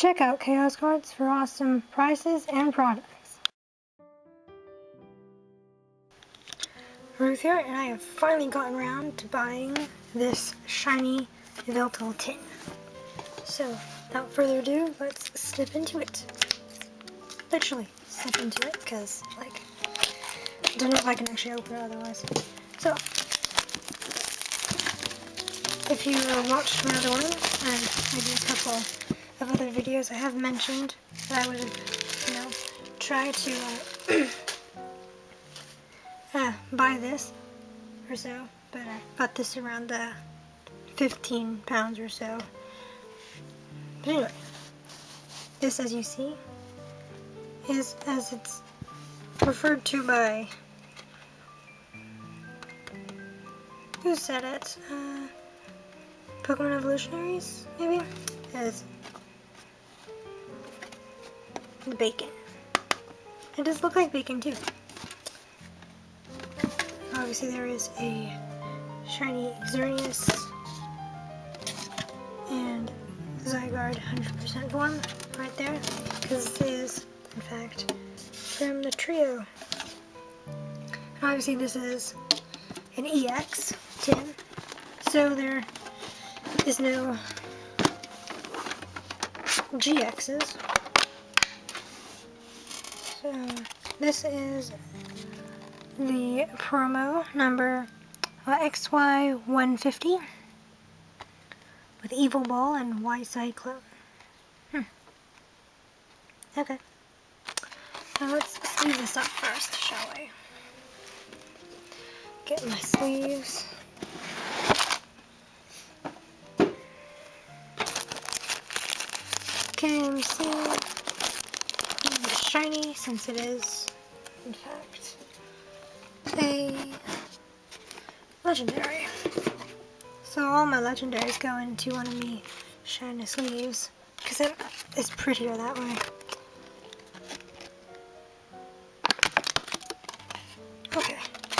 Check out Chaos Cards for awesome prices and products. Ruth here, and I have finally gotten around to buying this shiny Yveltal tin. So, without further ado, let's step into it. Literally, step into it, because, like, I don't know if I can actually open it otherwise. So, if you watched my other one, and maybe a couple of other videos, I have mentioned that I would have, try to buy this or so, but I got this around 15 pounds or so. But anyway, this, as you see, is as it's referred to by, who said it? Pokemon Evolutionaries, maybe? As the bacon. It does look like bacon too. Obviously there is a shiny Xerneas and Zygarde 100% form right there, because this is, in fact, from the trio. And obviously this is an EX tin, so there is no GXs. So this is the promo number XY150 with Evil Ball and Y-Cyclone. Okay. Now let's sleeve this up first, shall we? Get my sleeves. Okay, let me see. It's shiny, since it is, in fact, a legendary. So all my legendaries go into one of me shiny sleeves, because it is prettier that way. Okay.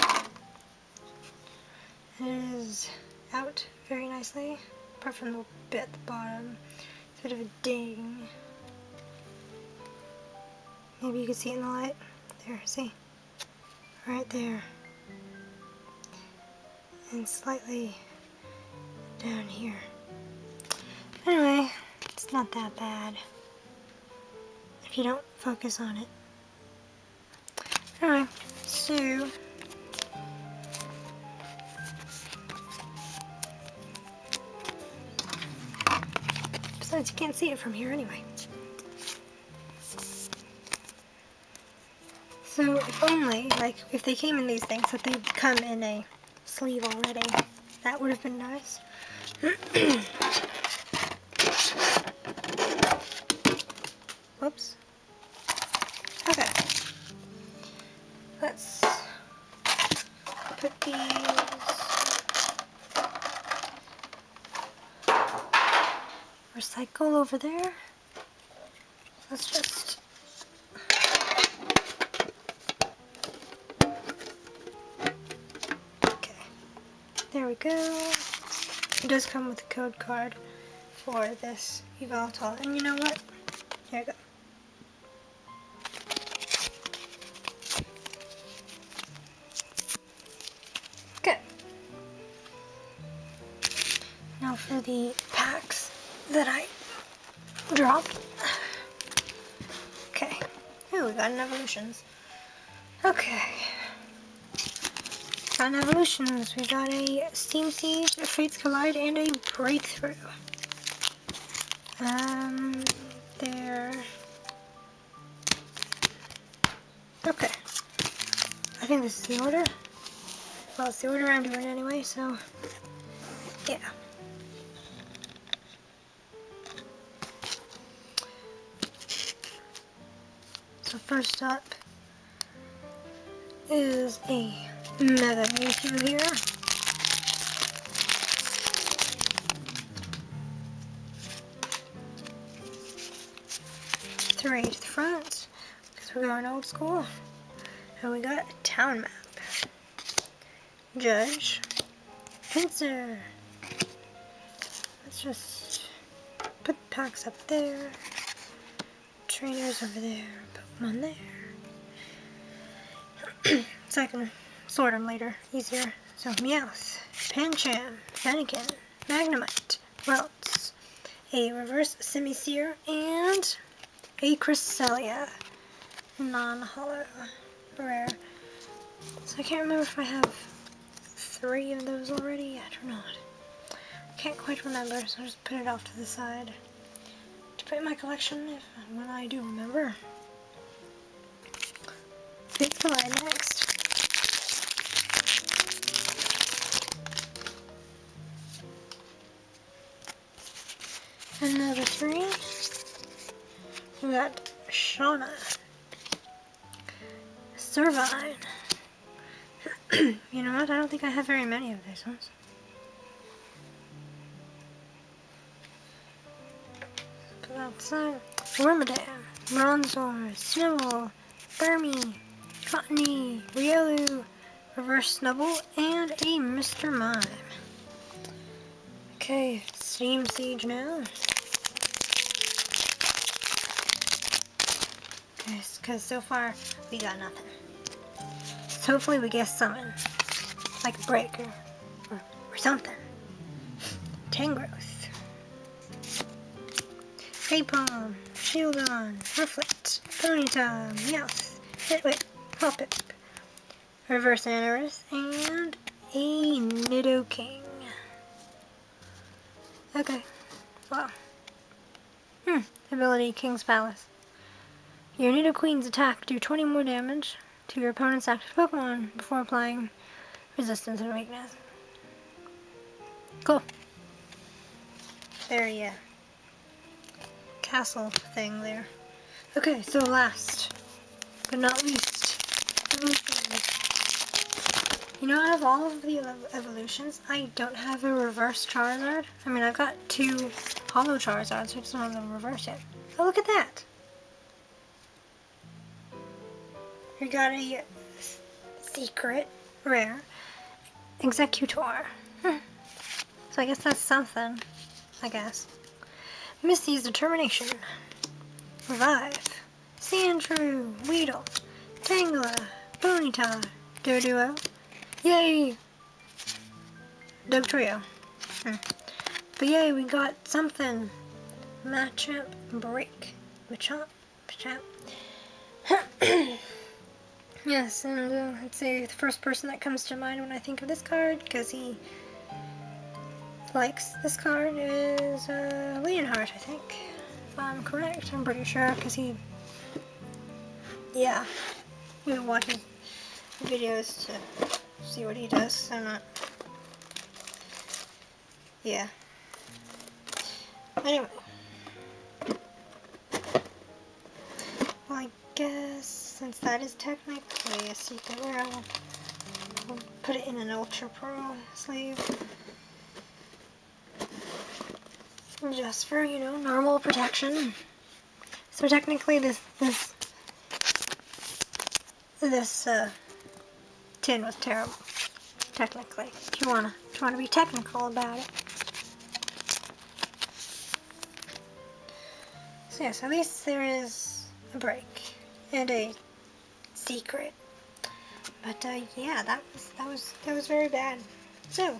It is out very nicely, apart from the bit at the bottom. It's a bit of a ding. Maybe you can see it in the light. There, see? Right there. And slightly down here. Anyway, it's not that bad if you don't focus on it. Anyway, so besides, you can't see it from here anyway. So if only, like, if they came in these things, that they'd come in a sleeve already. That would have been nice. Whoops. Okay. Let's put these recycle over there. Let's just there we go. It does come with a code card for this Yveltal. And you know what? Here we go. Good. Now for the packs that I dropped. Okay. Ooh, we got an Evolutions. Okay. On Evolutions, we got a Steam Siege, a Fates Collide, and a Breakthrough. There. Okay. I think this is the order. Well, it's the order I'm doing anyway, so yeah. So first up is a Mega Mewtwo here. Three to the front, because we're going old school. And we got a town map. Judge. Pinsir. Let's just put the packs up there. trainers over there, Pokemon there. So I can sort them later, easier. So Meowth, Pancham, Fennekin, Magnemite, Ralts, a reverse Simisear, and a Cresselia, non-holo, rare. So I can't remember if I have 3 of those already. I don't know. I can't quite remember, so I'll just put it off to the side to put in my collection when I do remember. Big Collide next. Another 3. We got Shauna, Servine. You know what? I don't think I have very many of these ones. Put outside. Wormadam, Bronzor, Snubbull, Burmy, Cottony, Riolu, Reverse Snubbull, and a Mr. Mime. Okay, Steam Siege now. Okay, because so far we got nothing. So hopefully we get something, like a breaker, or something. Tangrowth, Napalm, Shieldon, Rufflet, Ponyta, Meowth, Hitwit, Hoppip, Reverse Anorith, and a Nidoking. Okay, wow. Ability King's Palace. Your Nidoqueen's attack do 20 more damage to your opponent's active Pokemon before applying resistance and weakness. Cool. Very castle thing there. Okay, so last but not least, evolutions. You know, out of all of the evolutions, I don't have a reverse Charizard. I mean, I've got 2 holo Charizards, I just don't have them reverse yet. Oh, look at that! We got a secret rare Executor. So I guess that's something, I guess. Misty's Determination, Revive, Sandshrew, Weedle, Tangela, Ponyta, Doduo, yay! Dugtrio. But yay, we got something. Machamp Break. Machamp. Yes, and let's say the first person that comes to mind when I think of this card, because he likes this card, is Leonhart, I think. If I'm correct, I'm pretty sure, because he, yeah, we watch his videos to see what he does, so not, yeah. Anyway. Well, I guess since that is technically a secret rare, I'll put it in an Ultra Pro sleeve. Just for, you know, normal protection. So technically this tin was terrible. Technically. If you wanna be technical about it. So yes, at least there is a break and a secret. But yeah, that was very bad. So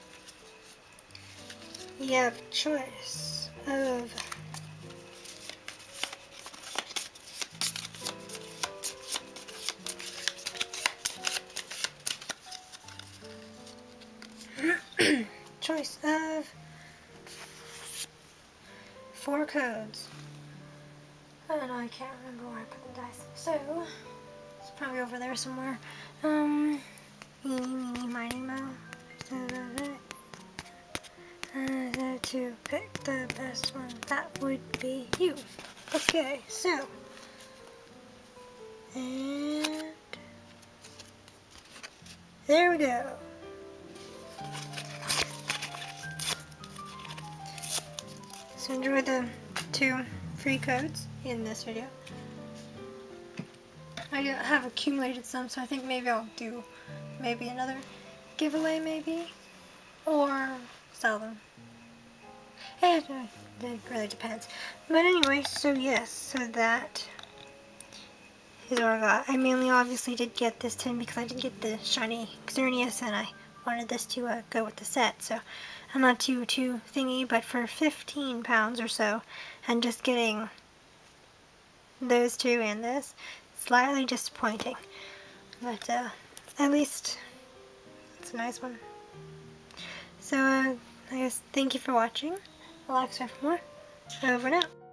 you have a choice of choice of 4 codes. And I can't remember where I put the dice. So it's probably over there somewhere. Eeny, meeny, miny, moe. To pick the best one, that would be you. Okay, so and there we go. So enjoy the 2 free codes in this video. I have accumulated some, so I think maybe I'll do maybe another giveaway maybe, or sell them. And It really depends. But anyway, so yes, so that is what I got. I mainly obviously did get this tin because I did get the shiny Xerneas and I wanted this to go with the set. So I'm not too thingy, but for 15 pounds or so, and just getting those two and this, slightly disappointing. But at least it's a nice one. So I guess thank you for watching. I'll expect more. Over now.